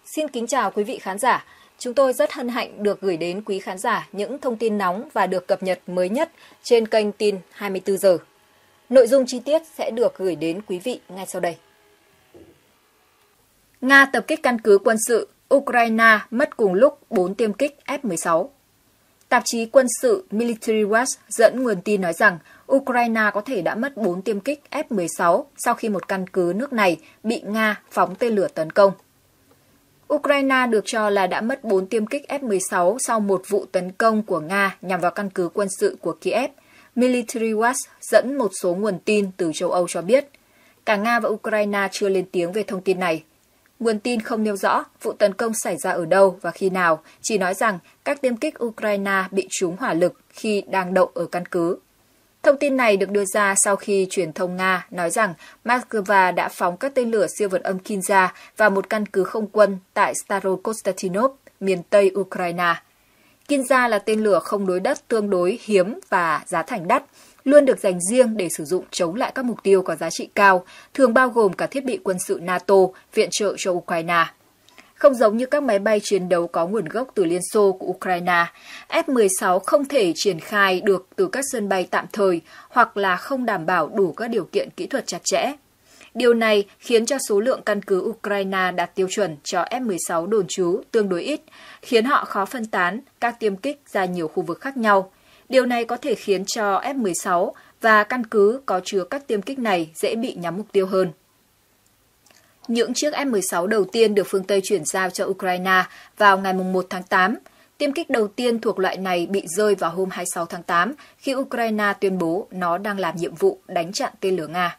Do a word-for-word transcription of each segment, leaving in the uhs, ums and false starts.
Xin kính chào quý vị khán giả. Chúng tôi rất hân hạnh được gửi đến quý khán giả những thông tin nóng và được cập nhật mới nhất trên kênh tin hai mươi tư giờ. Nội dung chi tiết sẽ được gửi đến quý vị ngay sau đây. Nga tập kích căn cứ quân sự, Ukraine mất cùng lúc bốn tiêm kích F mười sáu. Tạp chí quân sự Military Watch dẫn nguồn tin nói rằng Ukraine có thể đã mất bốn tiêm kích F mười sáu sau khi một căn cứ nước này bị Nga phóng tên lửa tấn công. Ukraine được cho là đã mất bốn tiêm kích F mười sáu sau một vụ tấn công của Nga nhằm vào căn cứ quân sự của Kiev. Military Watch dẫn một số nguồn tin từ châu Âu cho biết. Cả Nga và Ukraine chưa lên tiếng về thông tin này. Nguồn tin không nêu rõ vụ tấn công xảy ra ở đâu và khi nào, chỉ nói rằng các tiêm kích Ukraine bị trúng hỏa lực khi đang đậu ở căn cứ. Thông tin này được đưa ra sau khi truyền thông Nga nói rằng Moscow đã phóng các tên lửa siêu vượt âm Kinza vào một căn cứ không quân tại Starokonstantinov, miền Tây Ukraine. Kinza là tên lửa không đối đất tương đối hiếm và giá thành đắt, luôn được dành riêng để sử dụng chống lại các mục tiêu có giá trị cao, thường bao gồm cả thiết bị quân sự NATO viện trợ cho Ukraine. Không giống như các máy bay chiến đấu có nguồn gốc từ Liên Xô của Ukraine, F mười sáu không thể triển khai được từ các sân bay tạm thời hoặc là không đảm bảo đủ các điều kiện kỹ thuật chặt chẽ. Điều này khiến cho số lượng căn cứ Ukraine đạt tiêu chuẩn cho F mười sáu đồn trú tương đối ít, khiến họ khó phân tán các tiêm kích ra nhiều khu vực khác nhau. Điều này có thể khiến cho F mười sáu và căn cứ có chứa các tiêm kích này dễ bị nhắm mục tiêu hơn. Những chiếc F mười sáu đầu tiên được phương Tây chuyển giao cho Ukraine vào ngày một tháng tám. Tiêm kích đầu tiên thuộc loại này bị rơi vào hôm hai mươi sáu tháng tám khi Ukraine tuyên bố nó đang làm nhiệm vụ đánh chặn tên lửa Nga.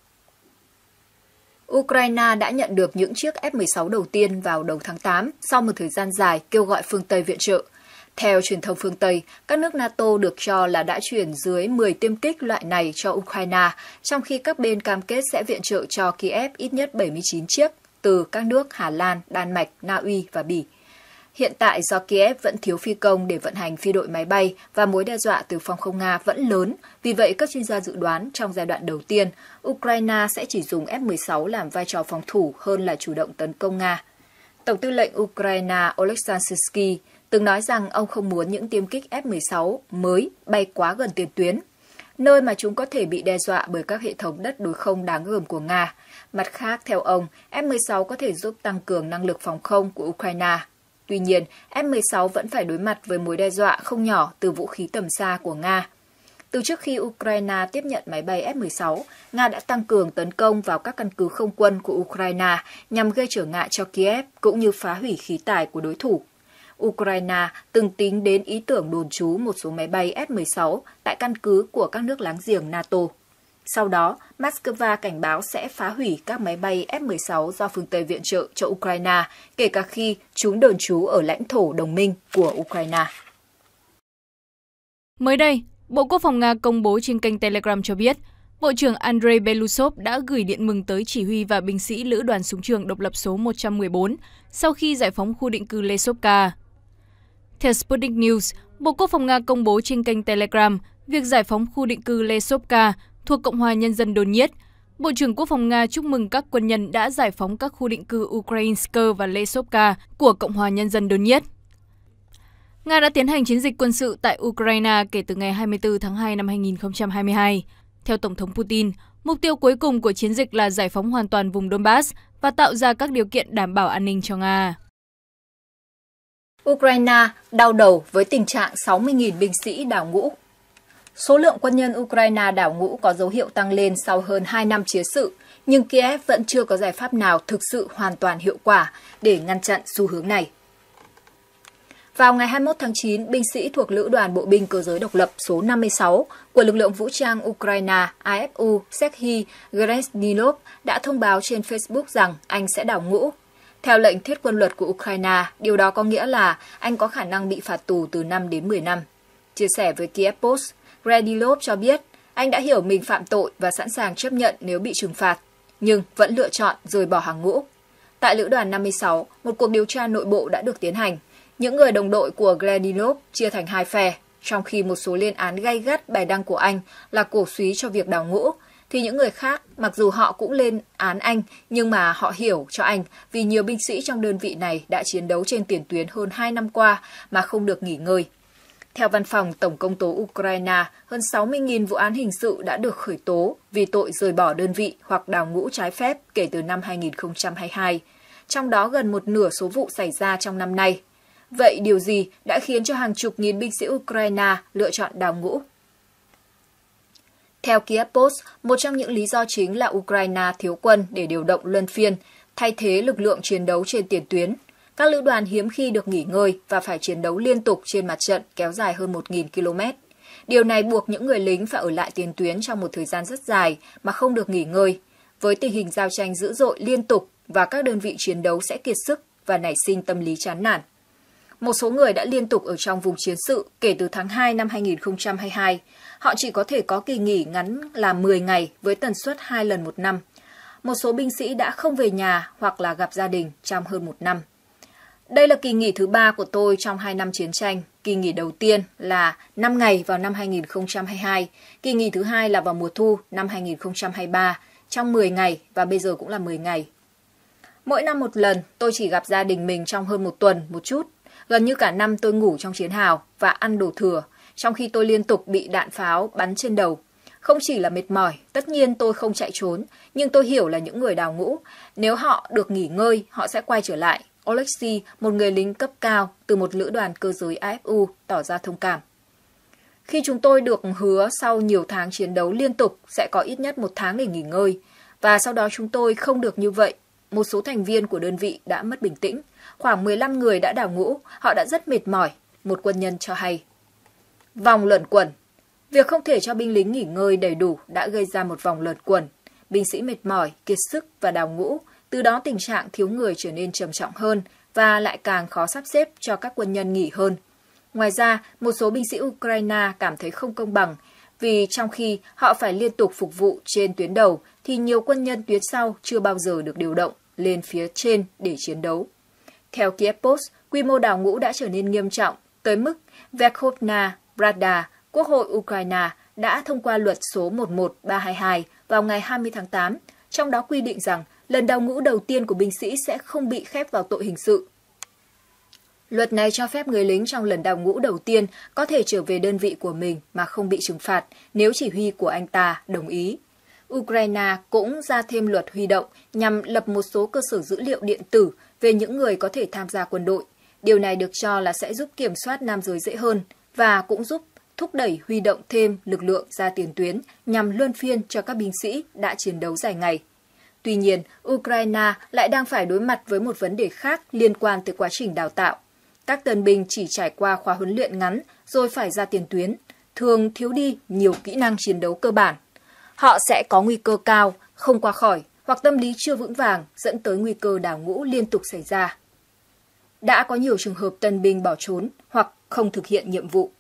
Ukraine đã nhận được những chiếc F mười sáu đầu tiên vào đầu tháng tám sau một thời gian dài kêu gọi phương Tây viện trợ. Theo truyền thông phương Tây, các nước NATO được cho là đã chuyển dưới mười tiêm kích loại này cho Ukraine, trong khi các bên cam kết sẽ viện trợ cho Kiev ít nhất bảy mươi chín chiếc từ các nước Hà Lan, Đan Mạch, Na Uy và Bỉ. Hiện tại do Kiev vẫn thiếu phi công để vận hành phi đội máy bay và mối đe dọa từ phòng không Nga vẫn lớn, vì vậy các chuyên gia dự đoán trong giai đoạn đầu tiên, Ukraine sẽ chỉ dùng F mười sáu làm vai trò phòng thủ hơn là chủ động tấn công Nga. Tổng tư lệnh Ukraine Oleksandr Syrsky từng nói rằng ông không muốn những tiêm kích F mười sáu mới bay quá gần tiền tuyến, nơi mà chúng có thể bị đe dọa bởi các hệ thống đất đối không đáng gờm của Nga. Mặt khác, theo ông, F mười sáu có thể giúp tăng cường năng lực phòng không của Ukraine. Tuy nhiên, F mười sáu vẫn phải đối mặt với mối đe dọa không nhỏ từ vũ khí tầm xa của Nga. Từ trước khi Ukraine tiếp nhận máy bay F mười sáu, Nga đã tăng cường tấn công vào các căn cứ không quân của Ukraine nhằm gây trở ngại cho Kiev cũng như phá hủy khí tài của đối thủ. Ukraine từng tính đến ý tưởng đồn trú một số máy bay F mười sáu tại căn cứ của các nước láng giềng NATO. Sau đó, Moscow cảnh báo sẽ phá hủy các máy bay F mười sáu do phương Tây viện trợ cho Ukraine, kể cả khi chúng đồn trú ở lãnh thổ đồng minh của Ukraine. Mới đây, Bộ Quốc phòng Nga công bố trên kênh Telegram cho biết, Bộ trưởng Andrei Belousov đã gửi điện mừng tới chỉ huy và binh sĩ Lữ đoàn Súng trường độc lập số một trăm mười bốn sau khi giải phóng khu định cư Lesovka. Theo Sputnik News, Bộ Quốc phòng Nga công bố trên kênh Telegram việc giải phóng khu định cư Lesovka thuộc Cộng hòa Nhân dân Donetsk. Bộ trưởng Quốc phòng Nga chúc mừng các quân nhân đã giải phóng các khu định cư Ukrainsk và Lesovka của Cộng hòa Nhân dân Donetsk. Nga đã tiến hành chiến dịch quân sự tại Ukraine kể từ ngày hai mươi tư tháng hai năm hai nghìn không trăm hai mươi hai. Theo Tổng thống Putin, mục tiêu cuối cùng của chiến dịch là giải phóng hoàn toàn vùng Donbass và tạo ra các điều kiện đảm bảo an ninh cho Nga. Ukraine đau đầu với tình trạng sáu mươi nghìn binh sĩ đào ngũ. Số lượng quân nhân Ukraine đào ngũ có dấu hiệu tăng lên sau hơn hai năm chiến sự, nhưng Kiev vẫn chưa có giải pháp nào thực sự hoàn toàn hiệu quả để ngăn chặn xu hướng này. Vào ngày hai mươi mốt tháng chín, binh sĩ thuộc Lữ đoàn Bộ binh Cơ giới độc lập số năm mươi sáu của lực lượng vũ trang Ukraine a ép u Serhiy Grezhnilov đã thông báo trên Facebook rằng anh sẽ đào ngũ. Theo lệnh thiết quân luật của Ukraine, điều đó có nghĩa là anh có khả năng bị phạt tù từ năm đến mười năm. Chia sẻ với Kiev Post, Grezhnilov cho biết anh đã hiểu mình phạm tội và sẵn sàng chấp nhận nếu bị trừng phạt, nhưng vẫn lựa chọn rời bỏ hàng ngũ. Tại Lữ đoàn năm mươi sáu, một cuộc điều tra nội bộ đã được tiến hành. Những người đồng đội của Grezhnilov chia thành hai phe, trong khi một số lên án gay gắt bài đăng của anh là cổ súy cho việc đào ngũ. thì những người khác, mặc dù họ cũng lên án anh, nhưng mà họ hiểu cho anh vì nhiều binh sĩ trong đơn vị này đã chiến đấu trên tiền tuyến hơn hai năm qua mà không được nghỉ ngơi. Theo Văn phòng Tổng công tố Ukraine, hơn sáu mươi nghìn vụ án hình sự đã được khởi tố vì tội rời bỏ đơn vị hoặc đào ngũ trái phép kể từ năm hai nghìn không trăm hai mươi hai, trong đó gần một nửa số vụ xảy ra trong năm nay. Vậy điều gì đã khiến cho hàng chục nghìn binh sĩ Ukraine lựa chọn đào ngũ? Theo Kiev Post, một trong những lý do chính là Ukraine thiếu quân để điều động luân phiên, thay thế lực lượng chiến đấu trên tiền tuyến. Các lữ đoàn hiếm khi được nghỉ ngơi và phải chiến đấu liên tục trên mặt trận kéo dài hơn một nghìn ki lô mét. Điều này buộc những người lính phải ở lại tiền tuyến trong một thời gian rất dài mà không được nghỉ ngơi. Với tình hình giao tranh dữ dội liên tục và các đơn vị chiến đấu sẽ kiệt sức và nảy sinh tâm lý chán nản. Một số người đã liên tục ở trong vùng chiến sự kể từ tháng hai năm hai nghìn không trăm hai mươi hai. Họ chỉ có thể có kỳ nghỉ ngắn là mười ngày với tần suất hai lần một năm. Một số binh sĩ đã không về nhà hoặc là gặp gia đình trong hơn một năm. Đây là kỳ nghỉ thứ ba của tôi trong hai năm chiến tranh. Kỳ nghỉ đầu tiên là năm ngày vào năm hai nghìn không trăm hai mươi hai. Kỳ nghỉ thứ hai là vào mùa thu năm hai nghìn không trăm hai mươi ba, trong mười ngày và bây giờ cũng là mười ngày. Mỗi năm một lần, tôi chỉ gặp gia đình mình trong hơn một tuần một chút. Gần như cả năm tôi ngủ trong chiến hào và ăn đồ thừa, trong khi tôi liên tục bị đạn pháo bắn trên đầu. Không chỉ là mệt mỏi, tất nhiên tôi không chạy trốn, nhưng tôi hiểu là những người đào ngũ, nếu họ được nghỉ ngơi, họ sẽ quay trở lại. Oleksiy, một người lính cấp cao từ một lữ đoàn cơ giới a ép u, tỏ ra thông cảm. Khi chúng tôi được hứa sau nhiều tháng chiến đấu liên tục sẽ có ít nhất một tháng để nghỉ ngơi, và sau đó chúng tôi không được như vậy. Một số thành viên của đơn vị đã mất bình tĩnh. Khoảng mười lăm người đã đào ngũ, họ đã rất mệt mỏi, một quân nhân cho hay. Vòng luẩn quẩn. Việc không thể cho binh lính nghỉ ngơi đầy đủ đã gây ra một vòng luẩn quẩn. Binh sĩ mệt mỏi, kiệt sức và đào ngũ, từ đó tình trạng thiếu người trở nên trầm trọng hơn và lại càng khó sắp xếp cho các quân nhân nghỉ hơn. Ngoài ra, một số binh sĩ Ukraine cảm thấy không công bằng vì trong khi họ phải liên tục phục vụ trên tuyến đầu thì nhiều quân nhân tuyến sau chưa bao giờ được điều động lên phía trên để chiến đấu. Theo Kiev Post, quy mô đào ngũ đã trở nên nghiêm trọng tới mức Verkhovna Rada, Quốc hội Ukraine đã thông qua luật số một một ba hai hai vào ngày hai mươi tháng tám, trong đó quy định rằng lần đào ngũ đầu tiên của binh sĩ sẽ không bị khép vào tội hình sự. Luật này cho phép người lính trong lần đào ngũ đầu tiên có thể trở về đơn vị của mình mà không bị trừng phạt nếu chỉ huy của anh ta đồng ý. Ukraine cũng ra thêm luật huy động nhằm lập một số cơ sở dữ liệu điện tử về những người có thể tham gia quân đội. Điều này được cho là sẽ giúp kiểm soát nam giới dễ hơn và cũng giúp thúc đẩy huy động thêm lực lượng ra tiền tuyến nhằm luân phiên cho các binh sĩ đã chiến đấu dài ngày. Tuy nhiên, Ukraine lại đang phải đối mặt với một vấn đề khác liên quan tới quá trình đào tạo. Các tân binh chỉ trải qua khóa huấn luyện ngắn rồi phải ra tiền tuyến, thường thiếu đi nhiều kỹ năng chiến đấu cơ bản. Họ sẽ có nguy cơ cao, không qua khỏi hoặc tâm lý chưa vững vàng dẫn tới nguy cơ đào ngũ liên tục xảy ra. Đã có nhiều trường hợp tân binh bỏ trốn hoặc không thực hiện nhiệm vụ.